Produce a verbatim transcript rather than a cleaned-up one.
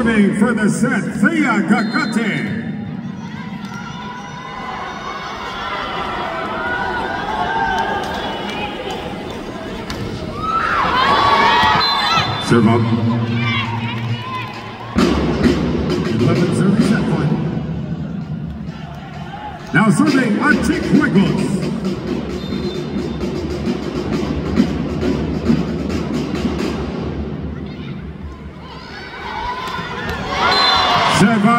Serving for the set, Thea Gagate. Serve up. eleven serving set point. Now serving Antijuegos. Serve up.